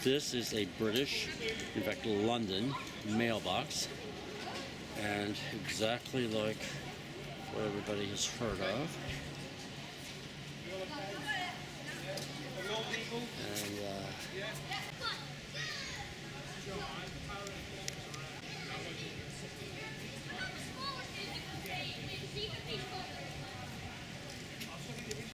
This is a British, in fact London, mailbox, and exactly like what everybody has heard of.